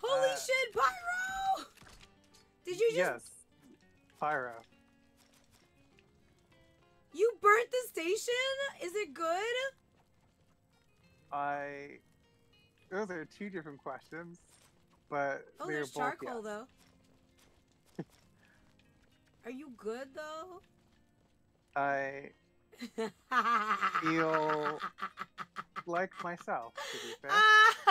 Holy shit, Pyro! Did you just... Yes. Pyro. You burnt the station? Is it good? Those are two different questions, but Oh, they're there's both charcoal, yes. though. Are you good, though? I feel like myself, to be fair.